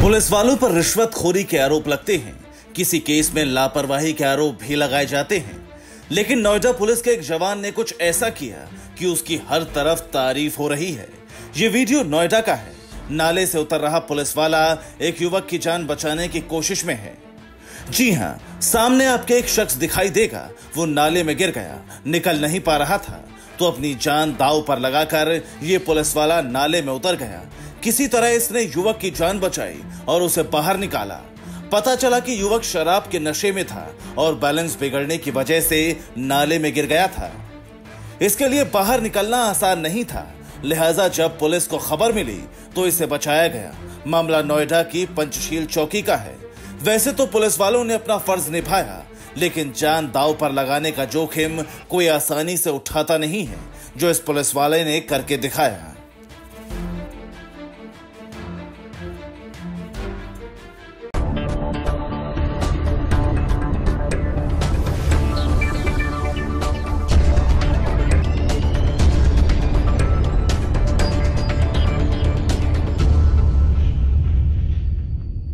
Police वालों पर रिश्वतखोरी के आरोप लगते हैं, किसी केस में लापरवाही के आरोप भी लगाए जाते हैं, लेकिन नोएडा पुलिस के एक जवान ने कुछ ऐसा किया कि उसकी हर तरफ तारीफ हो रही है। ये वीडियो नोएडा का है। नाले से उतर रहा पुलिस वाला एक युवक की जान बचाने की कोशिश में है। जी हां, सामने आपके एक शख्स दिखाई देगा। वो नाले में गिर गया, निकल नहीं पा रहा था, तो अपनी जान दांव पर लगाकर ये पुलिस वाला नाले में उतर गया। किसी तरह इसने युवक की जान बचाई और उसे बाहर निकाला। पता चला कि युवक शराब के नशे में था और बैलेंस बिगड़ने की वजह से नाले में गिर गया था। इसके लिए बाहर निकलना आसान नहीं था, लिहाजा जब पुलिस को खबर मिली तो इसे बचाया गया। मामला नोएडा की पंचशील चौकी का है। वैसे तो पुलिस वालों ने अपना फर्ज निभाया, लेकिन जान दांव पर लगाने का जोखिम कोई आसानी से उठाता नहीं है, जो इस पुलिस वाले ने करके दिखाया।